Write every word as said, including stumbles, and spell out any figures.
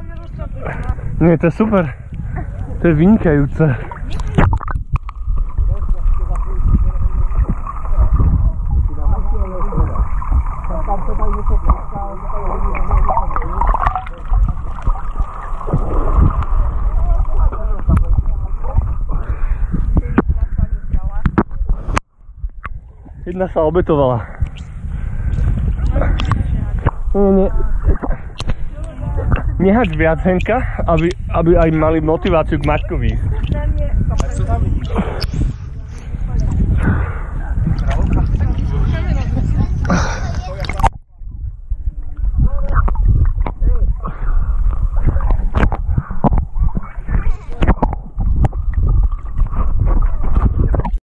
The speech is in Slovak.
Nie, to je super. To je vynikajúce. Jedna sa obetovala. Nie, nie. Nehač viac, Henka, aby, aby aj mali motiváciu k Maťkovi.